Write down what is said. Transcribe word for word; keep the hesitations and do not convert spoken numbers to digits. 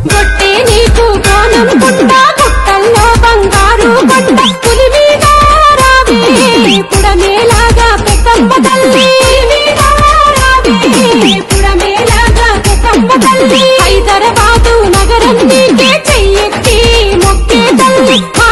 గొట్టే నీకు కోణం పుట్ట పుట్టల్లో బంగారు కొండ పులి మీద రావే పుడమేలాగా పెద్దమ్మ తల్లి పుడమేలాగా పెద్దమ్మ తల్లి హైదరాబాదు నగరం నీకే చెయ్యెత్తి మొక్కే తల్లి